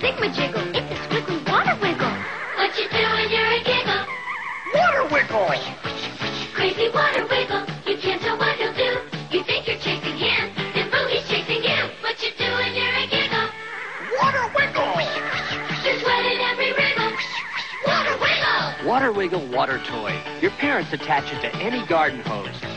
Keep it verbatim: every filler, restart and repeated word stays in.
Sigma-jiggle. It's a squiggly water wiggle. What you do when you're a giggle? Water wiggle! Crazy water wiggle. You can't tell what he'll do. You think you're chasing him, then boo, he's chasing you. What you do when you're a giggle? Water wiggle! There's wet in every wriggle. Water wiggle! Water Wiggle water toy. Your parents attach it to any garden hose.